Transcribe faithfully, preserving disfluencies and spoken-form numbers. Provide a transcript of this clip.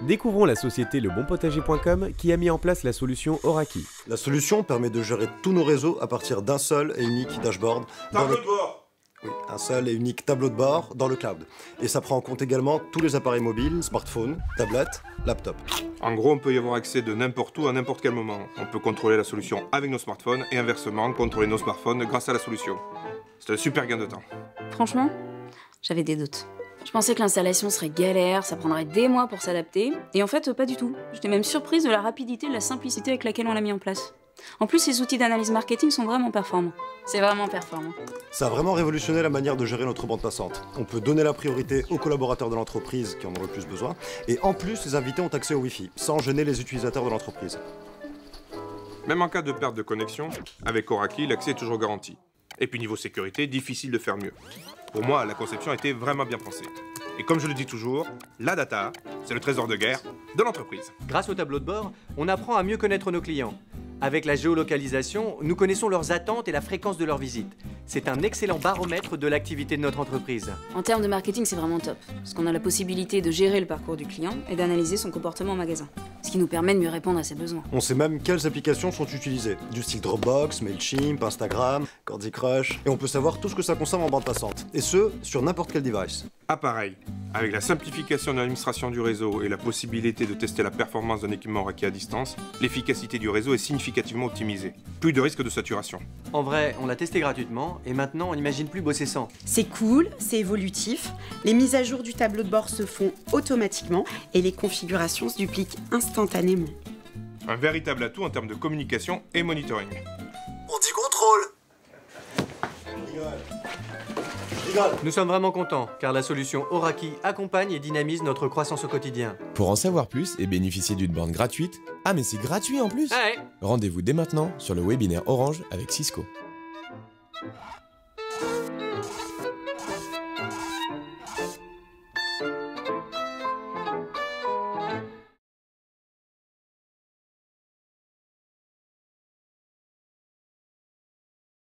Découvrons la société le bon potager point com qui a mis en place la solution Oraki. La solution permet de gérer tous nos réseaux à partir d'un seul et unique dashboard. Tableau le... de bord. Oui, un seul et unique tableau de bord dans le cloud. Et ça prend en compte également tous les appareils mobiles, smartphones, tablettes, laptops. En gros, on peut y avoir accès de n'importe où à n'importe quel moment. On peut contrôler la solution avec nos smartphones et inversement, contrôler nos smartphones grâce à la solution. C'est un super gain de temps. Franchement, j'avais des doutes. Je pensais que l'installation serait galère, ça prendrait des mois pour s'adapter, et en fait, pas du tout. J'étais même surprise de la rapidité et de la simplicité avec laquelle on l'a mis en place. En plus, ces outils d'analyse marketing sont vraiment performants. C'est vraiment performant. Ça a vraiment révolutionné la manière de gérer notre bande passante. On peut donner la priorité aux collaborateurs de l'entreprise qui en ont le plus besoin, et en plus, les invités ont accès au Wi-Fi, sans gêner les utilisateurs de l'entreprise. Même en cas de perte de connexion, avec Oraki, l'accès est toujours garanti. Et puis niveau sécurité, difficile de faire mieux. Pour moi, la conception a été vraiment bien pensée. Et comme je le dis toujours, la data, c'est le trésor de guerre de l'entreprise. Grâce au tableau de bord, on apprend à mieux connaître nos clients. Avec la géolocalisation, nous connaissons leurs attentes et la fréquence de leurs visites. C'est un excellent baromètre de l'activité de notre entreprise. En termes de marketing, c'est vraiment top, parce qu'on a la possibilité de gérer le parcours du client et d'analyser son comportement en magasin, ce qui nous permet de mieux répondre à ses besoins. On sait même quelles applications sont utilisées, du style Dropbox, Mailchimp, Instagram, Candy Crush, et on peut savoir tout ce que ça consomme en bande passante, et ce, sur n'importe quel device. Ah pareil, avec la simplification de l'administration du réseau et la possibilité de tester la performance d'un équipement Oraki à distance, l'efficacité du réseau est significativement optimisée. Plus de risque de saturation. En vrai, on l'a testé gratuitement et maintenant on n'imagine plus bosser sans. C'est cool, c'est évolutif, les mises à jour du tableau de bord se font automatiquement et les configurations se dupliquent instantanément. Un véritable atout en termes de communication et monitoring. On dit contrôle. Je rigole. Je rigole. Nous sommes vraiment contents, car la solution Oraki accompagne et dynamise notre croissance au quotidien. Pour en savoir plus et bénéficier d'une bande gratuite, ah mais c'est gratuit en plus! Ah ouais. Rendez-vous dès maintenant sur le webinaire Orange avec Cisco.